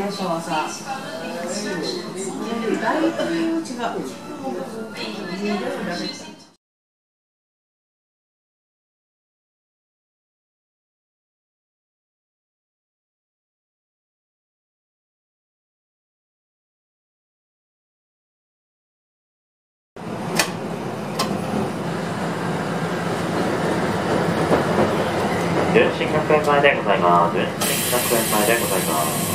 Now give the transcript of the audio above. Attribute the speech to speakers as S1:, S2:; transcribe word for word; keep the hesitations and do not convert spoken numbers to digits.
S1: でしょうさ。だいぶ違う。
S2: 純真学園前でございます。純真学園前でございます。